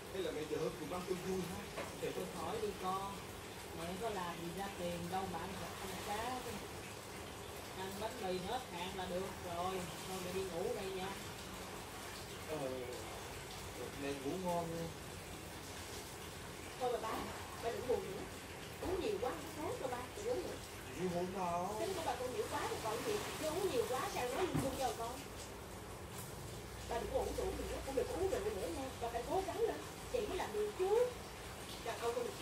Hay là mẹ vợ cùng ăn tôi vui ha? Để Tôi hỏi đi con, mẹ có làm gì ra tiền đâu mà ăn thịt ăn cá. Ăn bánh mì hết hạn là được rồi, thôi mẹ đi ngủ đây nha. Mẹ ngủ ngon nha. Thôi ba đừng buồn nữa. Uống nhiều quá không tốt đâu ba, đừng uống nữa. Như hôm nào? Tính của bà con nhiều quá rồi còn gì, chứ uống nhiều quá sao nói lung tung cho con. Ba đừng có uống rượu nữa, cũng đừng có uống rượu nữa nha, ba phải cố gắng lên, chị mới làm được chứ. Đàn ông không được